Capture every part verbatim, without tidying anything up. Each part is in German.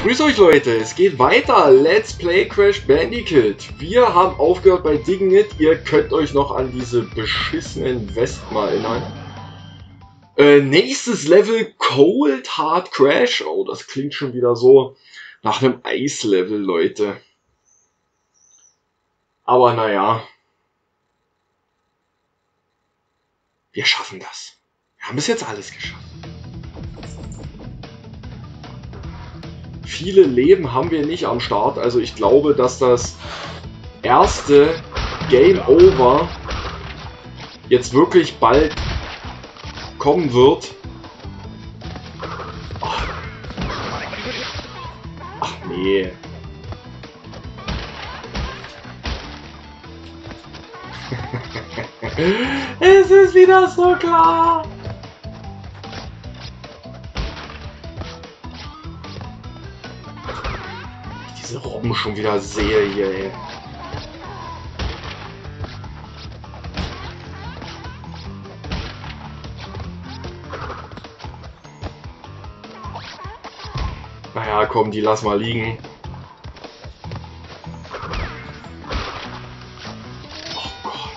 Grüß euch Leute, es geht weiter. Let's Play Crash Bandicoot. Wir haben aufgehört bei Digging It. Ihr könnt euch noch an diese beschissenen Westen mal erinnern. Äh, nächstes Level Cold Hard Crash. Oh, das klingt schon wieder so nach einem Eislevel, Leute. Aber naja. Wir schaffen das. Wir haben bis jetzt alles geschafft. Viele Leben haben wir nicht am Start, also ich glaube, dass das erste Game Over jetzt wirklich bald kommen wird. Ach, Ach nee. Es ist wieder so klar. Diese Robben schon wieder sehe hier, ey. Naja, komm, die lass mal liegen. Oh Gott.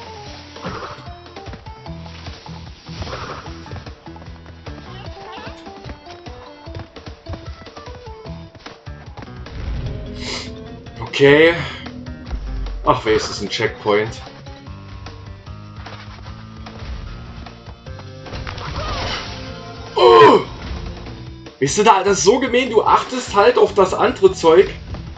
Okay. Ach, wer ist das, ein Checkpoint? Oh! Weißt du da, das ist so gemein, du achtest halt auf das andere Zeug.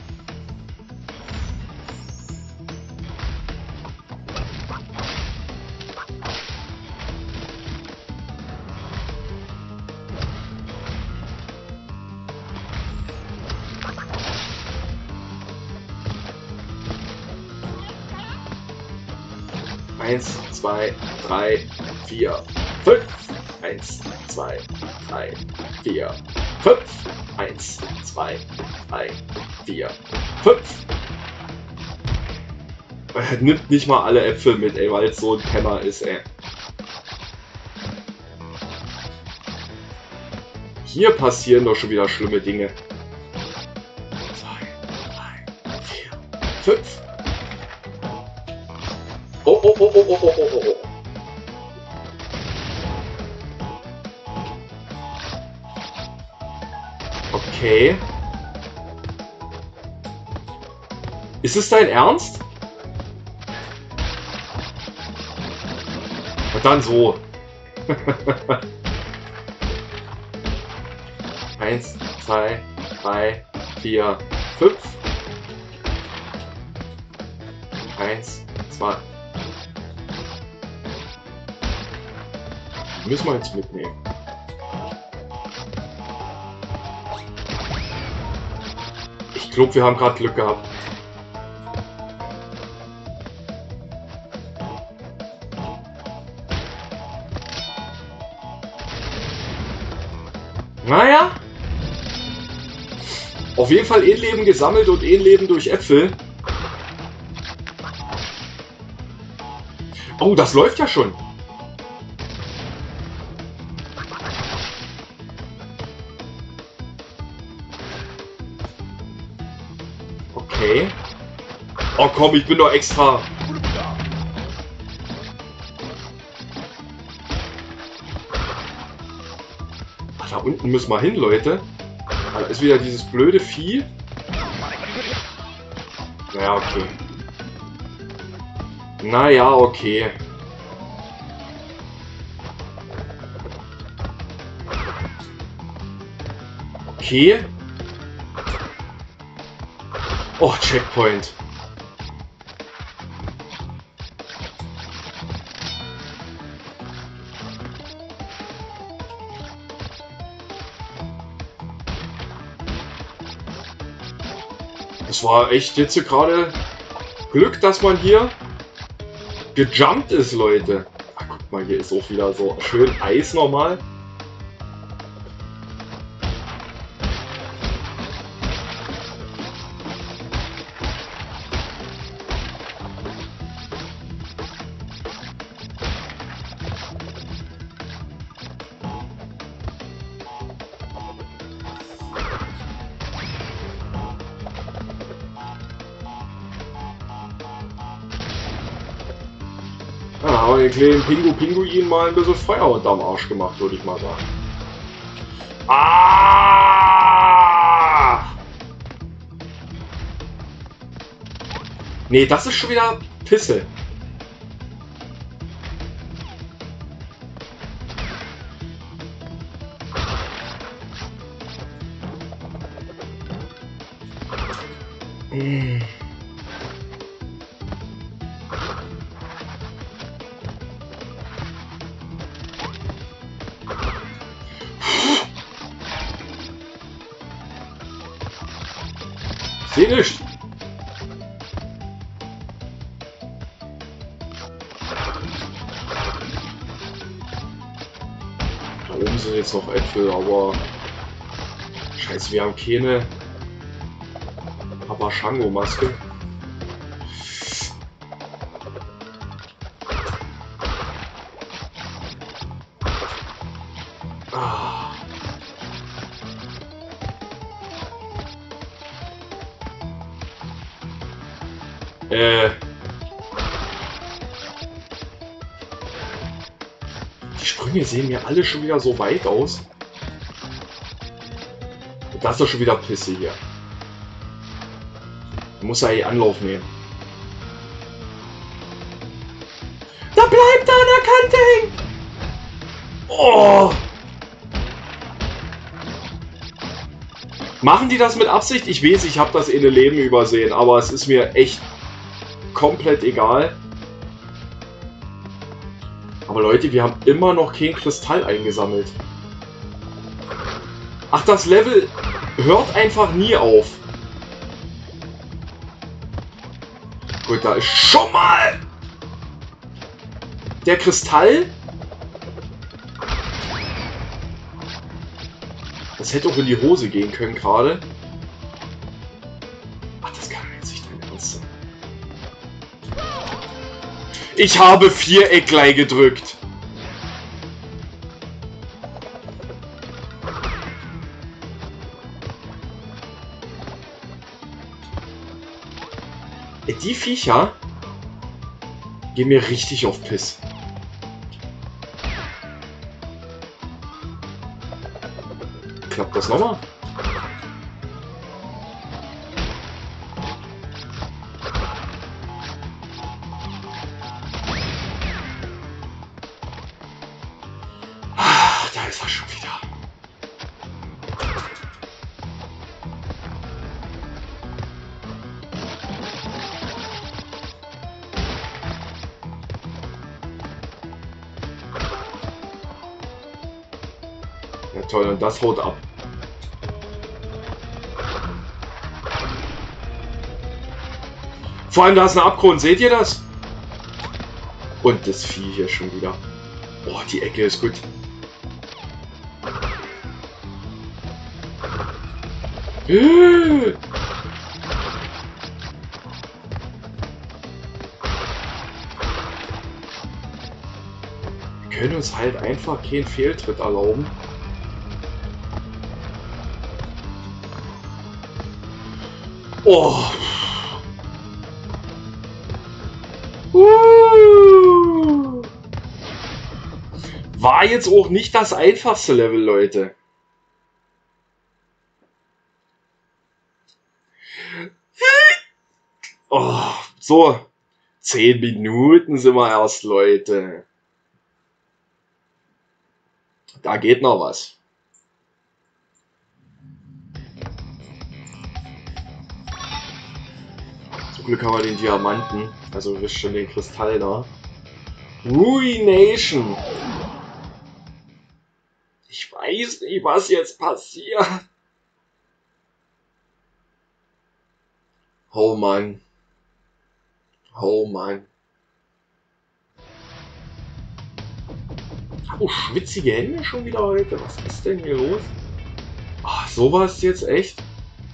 Eins, zwei, drei, vier, fünf. Eins, zwei, drei, vier, fünf. Eins, zwei, drei, vier, fünf. Er nimmt nicht mal alle Äpfel mit, ey, weil es so ein Penner ist, ey. Hier passieren doch schon wieder schlimme Dinge. Zwei, drei, vier, fünf. Oh, oh, oh, oh, oh, oh, oh, oh. Okay. Ist es dein Ernst? Und dann so. Eins, zwei, drei, vier, fünf. Eins, zwei. Müssen wir jetzt mitnehmen. Ich glaube, wir haben gerade Glück gehabt. Naja. Auf jeden Fall ein Leben gesammelt und ein Leben durch Äpfel. Oh, das läuft ja schon. Okay. Oh komm, ich bin doch extra. Ach, da unten müssen wir hin, Leute. Da ist wieder dieses blöde Vieh. Naja, okay. Naja, okay. Okay. Oh, Checkpoint. Das war echt jetzt gerade Glück, dass man hier gejumpt ist, Leute. Ach, guck mal, hier ist auch wieder so schön Eis normal. haben wir den kleinen Pingu-Pinguin mal ein bisschen Feuer unterm Arsch gemacht, würde ich mal sagen. Ah! Nee, das ist schon wieder Pisse. Mm. Ich seh nicht. Da oben sind jetzt noch Äpfel, aber scheiße, wir haben keine Papa Shango Maske. Ah. Äh. Die Sprünge sehen mir alle schon wieder so weit aus. Und das ist doch schon wieder Pisse hier. Muss er eh Anlauf nehmen. Da bleibt er an der Kante hängen! Oh! Machen die das mit Absicht? Ich weiß, ich habe das in den Leben übersehen, aber es ist mir echt komplett egal. Aber Leute, wir haben immer noch kein Kristall eingesammelt. Ach, das Level hört einfach nie auf. Gut, da ist schon mal der Kristall. Das hätte auch in die Hose gehen können gerade. Ach, das kann jetzt nicht dein Ernst sein. Ich habe Vierecklein gedrückt. Die Viecher gehen mir richtig auf Piss. Klappt das nochmal? Ah, da ist er schon wieder. Ja toll, und das haut ab. Vor allem da ist ein Abgrund, seht ihr das? Und das Vieh hier schon wieder. Boah, die Ecke ist gut. Wir können uns halt einfach keinen Fehltritt erlauben. Oh. Uh. War jetzt auch nicht das einfachste Level, Leute. Oh, so. Zehn Minuten sind wir erst, Leute. Da geht noch was. Zum Glück haben wir den Diamanten. Also wisst schon den Kristall da. Ruination. Ich weiß nicht, was jetzt passiert. Oh Mann. Oh Mann. Oh, schwitzige Hände schon wieder heute. Was ist denn hier los? Ach, sowas jetzt echt?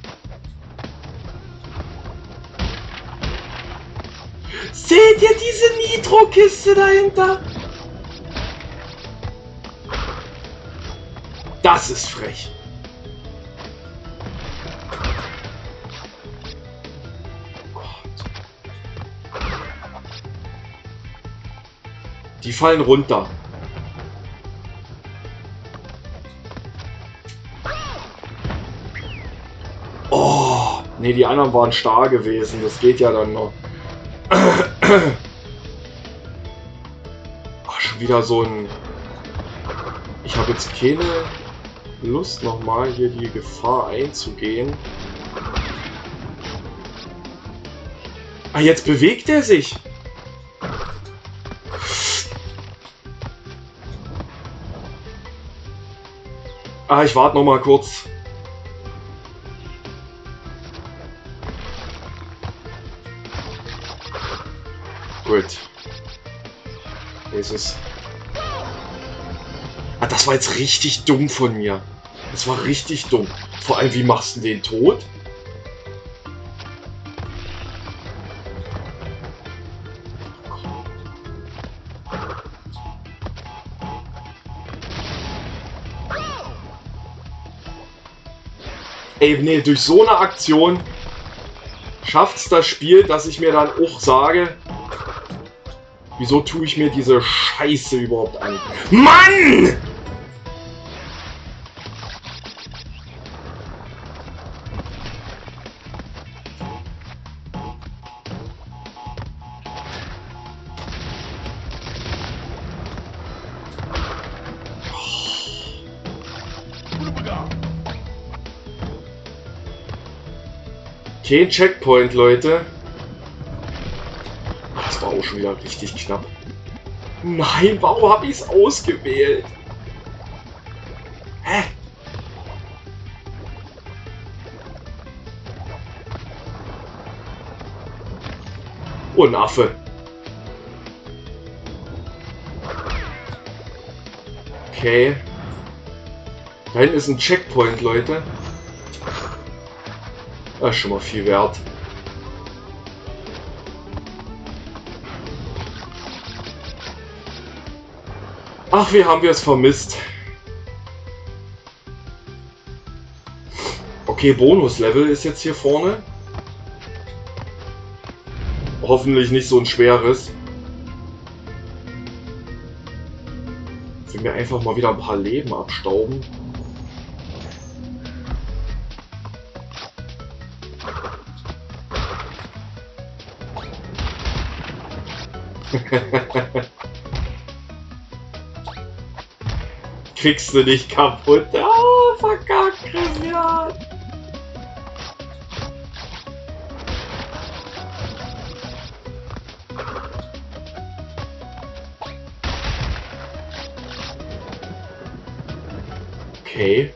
Seht ihr diese Nitro-Kiste dahinter? Das ist frech. Die fallen runter. Oh, nee, die anderen waren starr gewesen. Das geht ja dann noch. Ach, schon wieder so ein... Ich habe jetzt keine Lust, nochmal hier die Gefahr einzugehen. Ah, jetzt bewegt er sich. Ah, ich warte noch mal kurz. Gut. Jesus. Ah, das war jetzt richtig dumm von mir. Das war richtig dumm. Vor allem, wie machst du den tot? Ey, nee, durch so eine Aktion schafft's das Spiel, dass ich mir dann auch sage, wieso tue ich mir diese Scheiße überhaupt an? Mann! Kein Checkpoint, Leute. Das war auch schon wieder richtig knapp. Nein, warum habe ich es ausgewählt? Hä? Oh, ein Affe. Okay. Da hinten ist ein Checkpoint, Leute. Das ist schon mal viel wert. Ach, wie haben wir es vermisst. Okay, Bonuslevel ist jetzt hier vorne. Hoffentlich nicht so ein schweres. Ich will mir einfach mal wieder ein paar Leben abstauben. Kriegst du nicht kaputt. Oh, verkackt, Christian. Okay.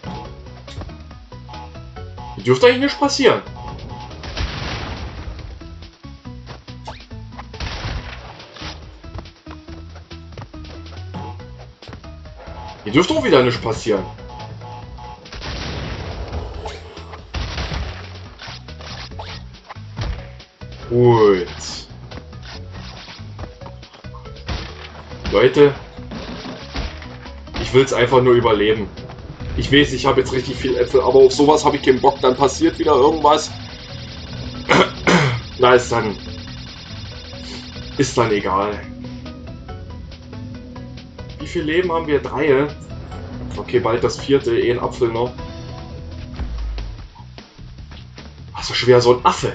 Dürfte eigentlich nicht passieren. Hier dürfte auch wieder nichts passieren. Gut. Leute, ich will es einfach nur überleben. Ich weiß, ich habe jetzt richtig viel Äpfel, aber auf sowas habe ich keinen Bock. Dann passiert wieder irgendwas. Na, ist dann... Ist dann egal. Wie viel Leben haben wir? Drei. Okay, bald das vierte. Eh ein Apfel noch. Ach, so schwer, so ein Affe.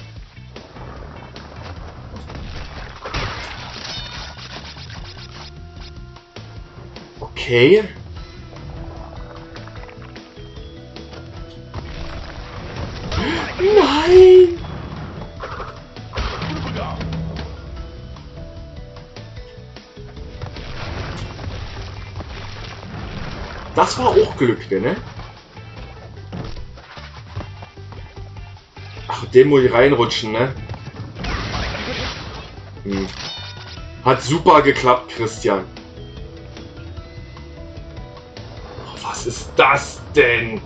Okay. Nein! Das war auch Glück, ne? Ach, den muss ich reinrutschen, ne? Hm. Hat super geklappt, Christian. Oh, was ist das denn?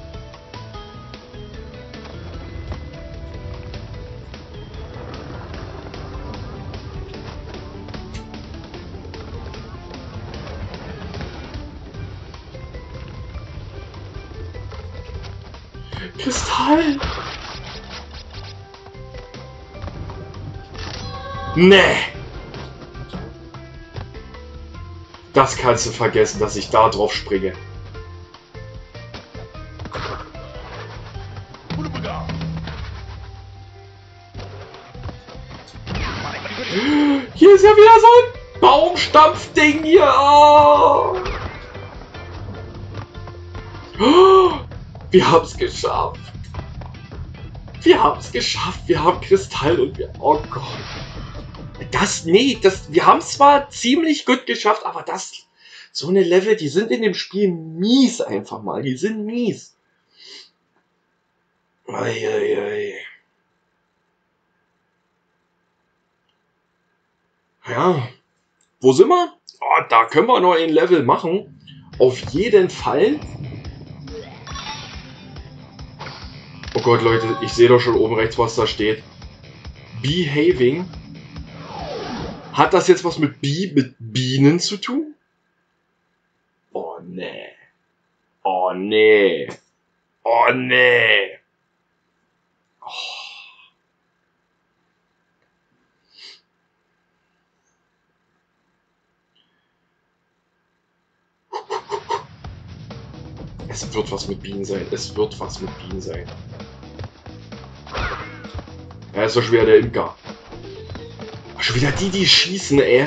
Kristall! Nee! Das kannst du vergessen, dass ich da drauf springe. Hier ist ja wieder so ein Baumstampfding hier. Oh. Oh, wir haben es geschafft. Wir haben es geschafft. Wir haben Kristall und wir... Oh Gott. Das... Nee, das... Wir haben es zwar ziemlich gut geschafft, aber das... So eine Level, die sind in dem Spiel mies einfach mal. Die sind mies. Eieiei. Ja. Wo sind wir? Oh, da können wir noch ein Level machen. Auf jeden Fall. Oh Gott, Leute, ich sehe doch schon oben rechts, was da steht. Behaving. Hat das jetzt was mit Bi mit Bienen zu tun? Oh nee. Oh nee. Oh nee. Oh. Es wird was mit Bienen sein. Es wird was mit Bienen sein. Ja, ist doch schon wieder der Imker. Ach, schon wieder die, die schießen, ey.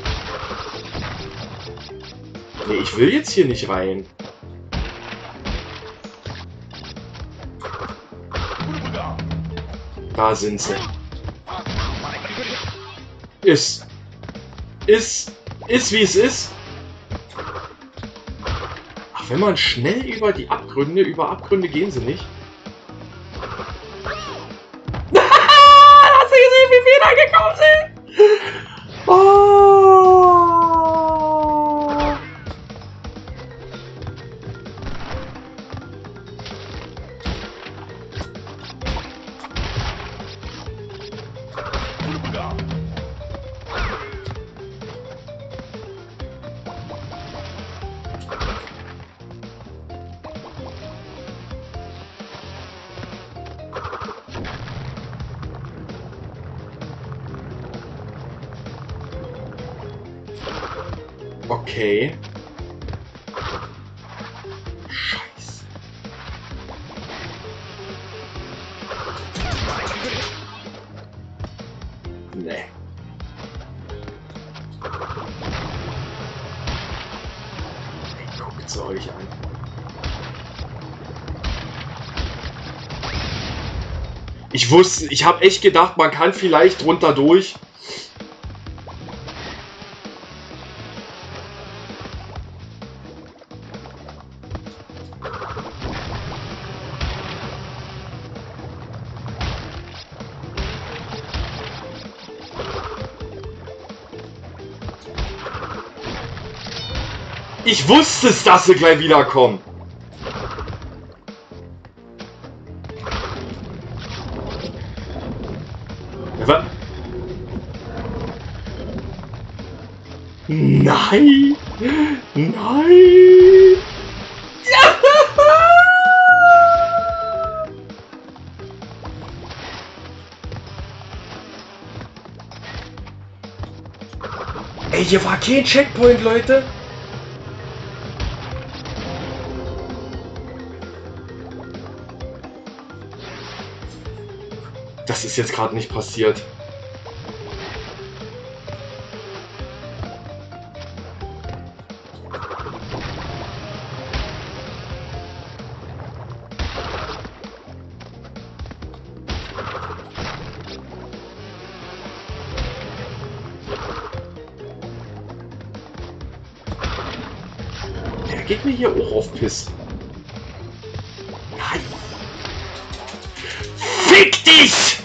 Nee, ich will jetzt hier nicht rein. Da sind sie. Ist. Ist. Ist wie es ist. Ach, wenn man schnell über die Abgründe, über Abgründe gehen sie nicht. Hast du gesehen, wie viele da gekommen sind? Oh. Okay. Scheiße. Nee. Hey, guckt sie euch an. Ich wusste, ich habe echt gedacht, man kann vielleicht runter durch. Ich wusste es, dass sie gleich wiederkommen. Was? Nein! Nein! Ja! Ey, hier war kein Checkpoint, Leute. Das ist jetzt gerade nicht passiert. Der geht mir hier auch auf Piss. Nein. Fick dich!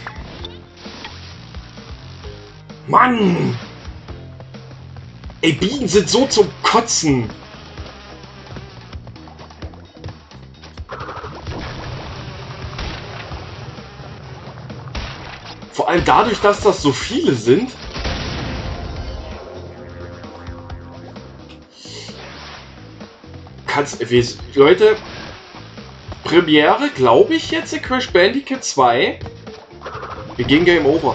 Mann! Ey, Bienen sind so zum Kotzen! Vor allem dadurch, dass das so viele sind. Kannst, Leute, Premiere, glaube ich jetzt, Crash Bandicoot zwei. Wir gehen Game Over.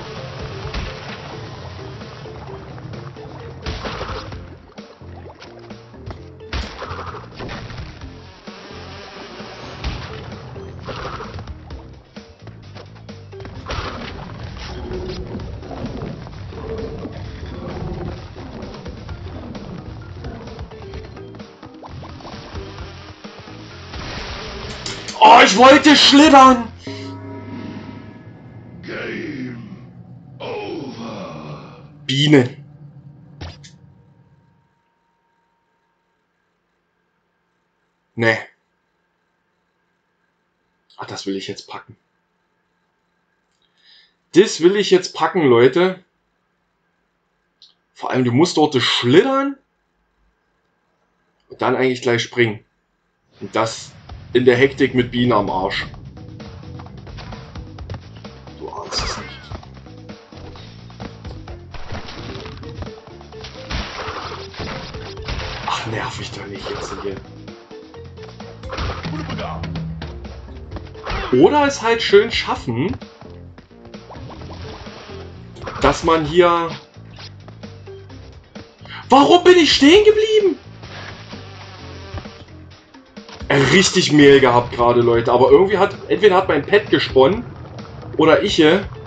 Oh, ich wollte schlittern! Game over. Bienen. Nee. Ah, das will ich jetzt packen. Das will ich jetzt packen, Leute. Vor allem, du musst dort schlittern und dann eigentlich gleich springen. Und das in der Hektik mit Bienen am Arsch. Du ahnst es nicht. Ach, nerv mich doch nicht jetzt hier. Oder es halt schön schaffen, dass man hier... Warum bin ich stehen geblieben? Richtig Mehl gehabt gerade, Leute. Aber irgendwie hat... Entweder hat mein Pad gesponnen oder ich.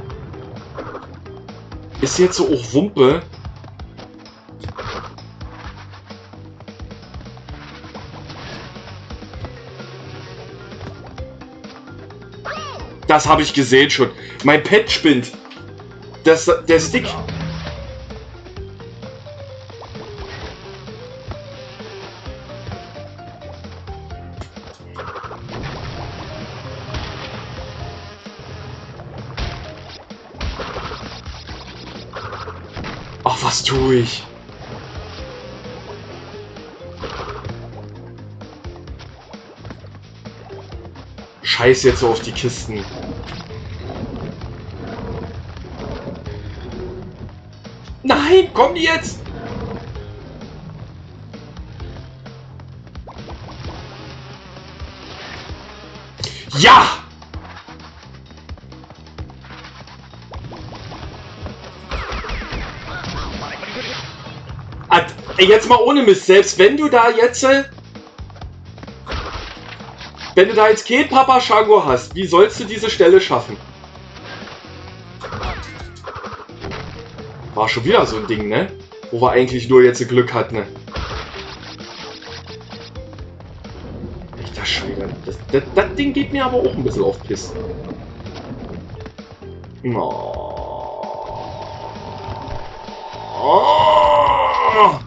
Ist jetzt so auch Wumpe. Das habe ich gesehen schon. Mein Pad spinnt. Das, der Stick. Ach, was tue ich? Scheiß jetzt so auf die Kisten. Nein, komm die jetzt! Ja! Ad, jetzt mal ohne Mist, selbst wenn du da jetzt... Wenn du da jetzt kein Papa Shango hast, wie sollst du diese Stelle schaffen? War schon wieder so ein Ding, ne? Wo wir eigentlich nur jetzt Glück hatten, ne? Echter Scheiße. Das, das, das Ding geht mir aber auch ein bisschen auf Piss. Oh. Oh.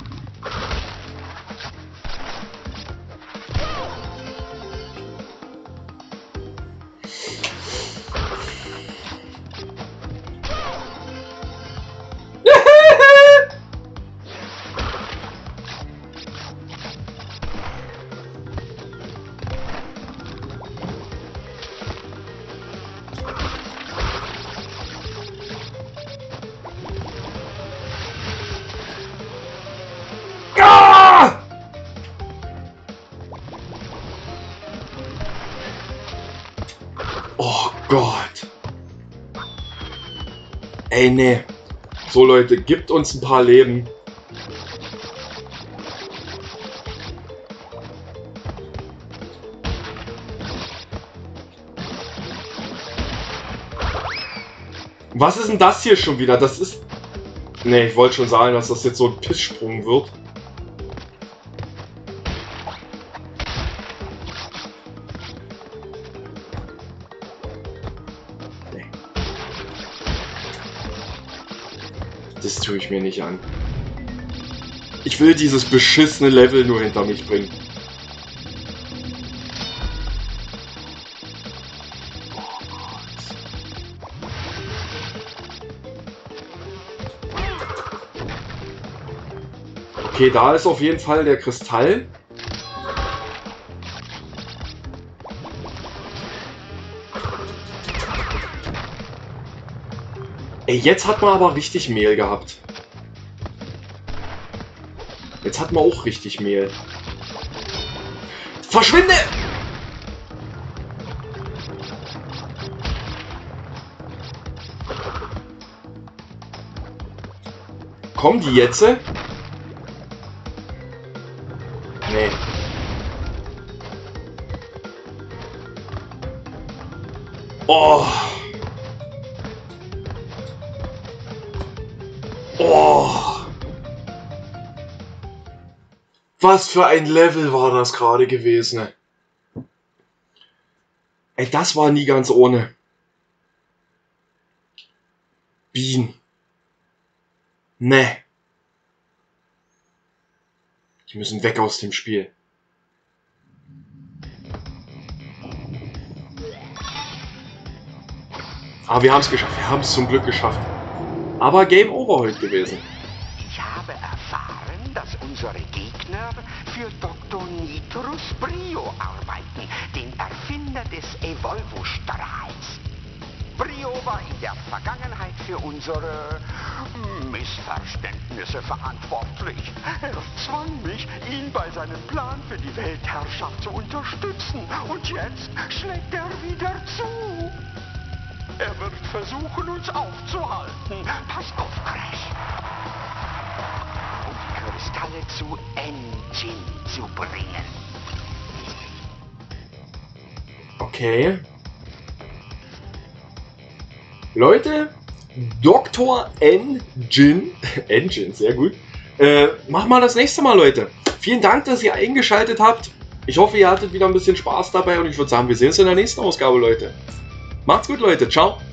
Oh Gott. Ey, nee. So, Leute, gibt uns ein paar Leben. Was ist denn das hier schon wieder? Das ist... Nee, ich wollte schon sagen, dass das jetzt so ein Pisssprung wird. Nee. Das tue ich mir nicht an. Ich will dieses beschissene Level nur hinter mich bringen. Okay, da ist auf jeden Fall der Kristall. Ey, jetzt hat man aber richtig Mehl gehabt. Jetzt hat man auch richtig Mehl. Verschwinde! Kommen die jetzt? Nee. Oh. Oh. Was für ein Level war das gerade gewesen? Ey, das war nie ganz ohne. Bean. Ne. Die müssen weg aus dem Spiel. Aber wir haben es geschafft. Wir haben es zum Glück geschafft. Aber Game Over heute gewesen. Ich habe erfahren, dass unsere Gegner für Doktor Nitrus Brio arbeiten, den Erfinder des Evolvo-Strahls. Brio war in der Vergangenheit für unsere Missverständnisse verantwortlich. Er zwang mich, ihn bei seinem Plan für die Weltherrschaft zu unterstützen. Und jetzt schlägt er wieder zu. Er wird versuchen, uns aufzuhalten. Pass auf, Crash. Um die Kristalle zu Engine zu bringen. Okay. Leute, Doktor Engine, Engine, sehr gut. Äh, mach mal das nächste Mal, Leute. Vielen Dank, dass ihr eingeschaltet habt. Ich hoffe, ihr hattet wieder ein bisschen Spaß dabei und ich würde sagen, wir sehen uns in der nächsten Ausgabe, Leute. Macht's gut, Leute. Ciao.